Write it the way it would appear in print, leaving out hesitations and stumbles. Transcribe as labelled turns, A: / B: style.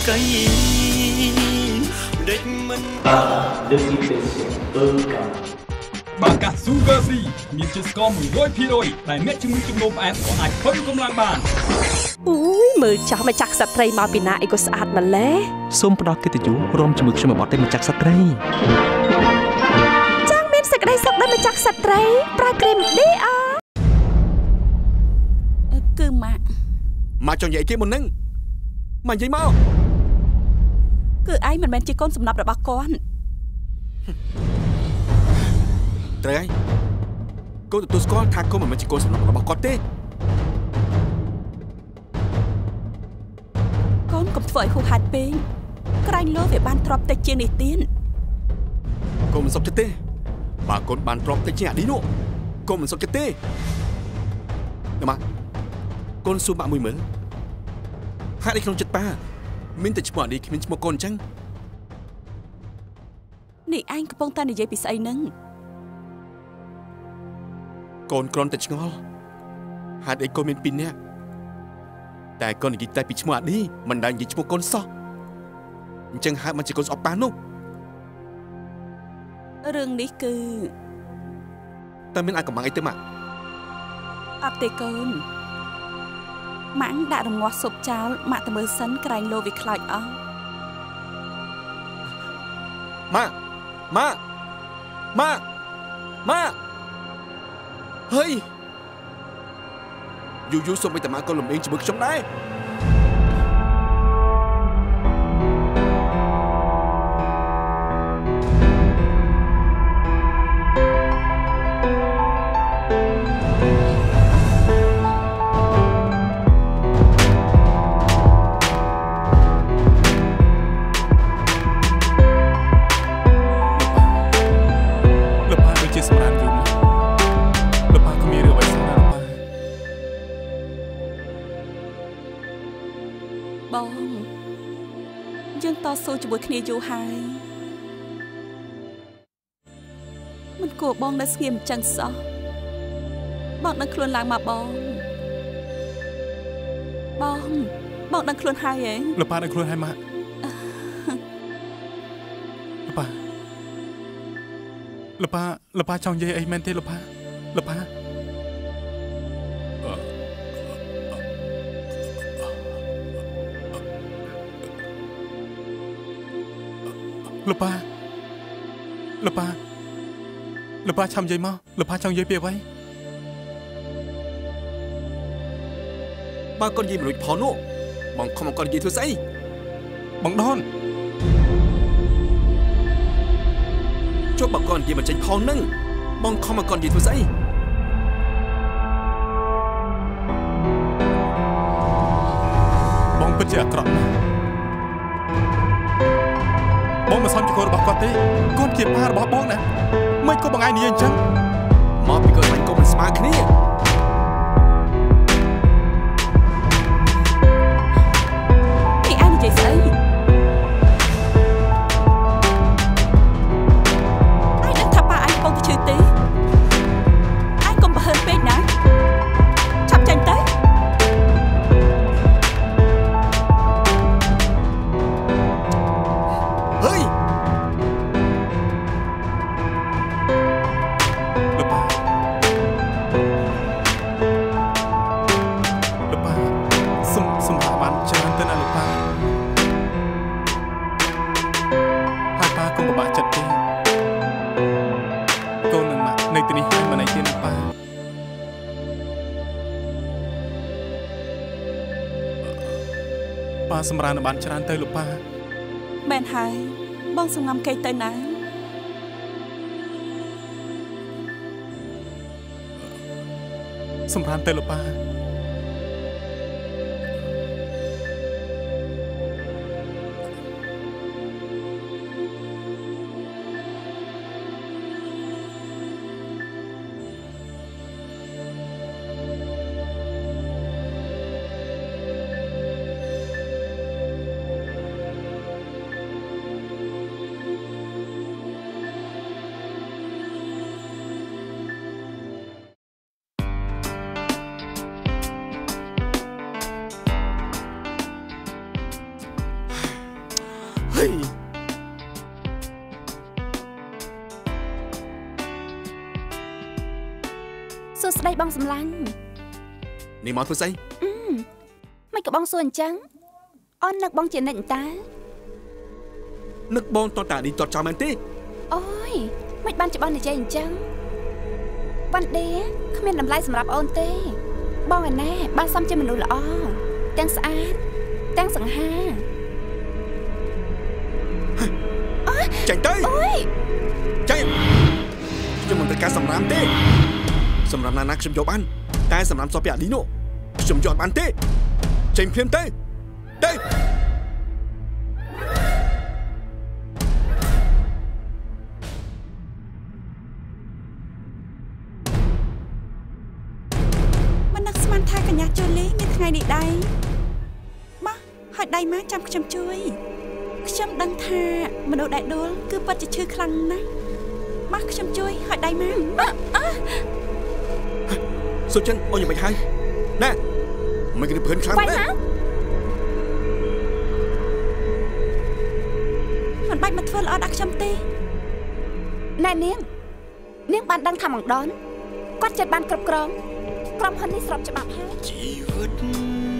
A: cây địch mình
B: đừng đi về cả
C: bà cả Sugar Free មានជាតិស្ករ 100% ដែលអ្នកជំងឺជំងឺផ្អែមក៏អាចធ្វើកម្លាំងបាន
D: អូយមើលចាស់មកចាក់សត្វត្រីមកពីណាអីក៏ស្អាតម្ល៉េះ
E: សូមផ្ដល់កិត្តិយសរួមជាមួយខ្ញុំមកតែមកចាក់សត្វត្រី
D: ចាស់មានសេចក្តីសុខដល់មកចាក់សត្វត្រីប្រើគ្រីម DR គឺម៉ាក់
F: ចង់និយាយគេមុនហ្នឹងមកនិយាយមក
D: គឺឯងមិនមែនជាកូនសំណាប់របស់គាត់
F: ត្រូវហើយកូនទទួលស្គាល់ថាកូនមិនមែនជាកូនសំណាប់របស់គាត់ទេ
D: កូនកុំធ្វើឲ្យហួសហេតុពេកក្រែងលោវាបានទ្របតិចជាងនេះទៀត
F: កូនមិនសុខចិត្តទេបើកូនបានទ្របតិចជាងអានេះនោះកូនមិនសុខចិត្តទេណាម៉ាកូនស៊ូម៉ាក់មួយមើលហេតុអីក្នុងចិត្តប៉ាមានតែឈ្មោះអានេះគ្មានឈ្មោះកូនអញ្ចឹង
D: នេះឯងកំពុងតែនិយាយពីស្អីហ្នឹង
F: កូនគ្រាន់តែឆ្ងល់ហេតុអីកូនមាន2នាក់តែកូននិយាយតែពីឈ្មោះអានេះមិនដែលនិយាយឈ្មោះកូនសោះអញ្ចឹងហេតុមកជាកូនស្អប់ប៉ានោះ
D: រឿងនេះគឺ
F: តែមានអាកំបាំងអីទៅម៉ាក់
D: អត់ទេកូនម៉ាក់ដាក់រងាស់ស៊ុបចោលម៉ាក់ទៅមើលសិនក្រែងលោវាខ្លោចអស់
F: ម៉ាក់ហើយយូសូមឲ្យតាម៉ាក់កូនលំអៀងជាមួយខ្ញុំដែរ
D: ជាមួយគ្នាយូរហើយមិនគួរបងនៅស្ងៀមអញ្ចឹងសោះបងដឹងខ្លួនឡើងមកបងដឹងខ្លួនហើយហ៎
F: លប៉ាដឹងខ្លួនហើយម៉ាក់លប៉ាចង់និយាយអីមែនទេលប៉ាលប៉ាឆាំនិយាយមកលប៉ាចង់និយាយពីអ្វីបើកូននិយាយមិនរួចផងនោះបងខំកូននិយាយធ្វើស្អីបងដនចុះបើកូននិយាយមិនចេញផងនឹងបងខំកូននិយាយធ្វើស្អីបងពិតជាអាក្រក់ណាស់បងមិនសមជាកូនរបស់គាត់ទេកូនជាប៉ារបស់បងណាមិនក៏បងឯងនិយាយអញ្ចឹងមកពីកូនមិនស្មើគ្នា
D: នេះឯងនិយាយស្អីឯងដឹងថាប៉ាឯងកំពុងតែឈឺទេឯងកុំប្រហើនពេកណាឆាប់ចេញទៅ
F: ហើយសម្រាប់បានច្រើនទៅលោកប៉ា
D: មែនហើយបងសំងំគេទៅណា
F: សម្រាប់ទៅលោកប៉ា
D: សួស្ដីបងសំឡាញ់
F: នេះមកធ្វើស្អី
D: មិនក៏បងសួរអញ្ចឹងអូននឹកបងជានិច្ចតា
F: នឹកបងតតានេះតតចោលមែនទេ
D: អូយមិនបានច្បាស់និយាយអញ្ចឹងវ៉ាន់ដេគ្មានតម្លៃសម្រាប់អូនទេបងឯណែបានសំជាមនុស្សល្អទាំងស្អាតទាំងសង្ហា
F: ចាញ់ទៅ
D: អូយ
F: ចាញ់ខ្ញុំមិនត្រូវការសម្រាមទេសម្រាប់ណាខ្ញុំយកបានតែសម្រាប់សពពីអាឌីនោះខ្ញុំយកបានទេចេញភ្លាមទៅ
D: មិននឹកស្មានថាកញ្ញាជូលីមានថ្ងៃនេះដែរមកហើយដៃមកចាំខ្ញុំជួយខ្ញុំដឹងថាមនុស្សដែលដួលគឺពិតជាឈឺខ្លាំងណាស់មកខ្ញុំជួយហើយដៃមក
F: សុចិនអូនយ៉ាងមិនហើយណែមិនគិតព្រឿនខ្លាំងទេ
D: មិនបាច់មកធ្វើល្អដាក់ខ្ញុំទេណែនាងបានដឹងថាមកដនគាត់ចិត្តបានគ្រប់គ្រងក្រុមហ៊ុននេះស្របច្បាប់ហើយ
A: ជីវិត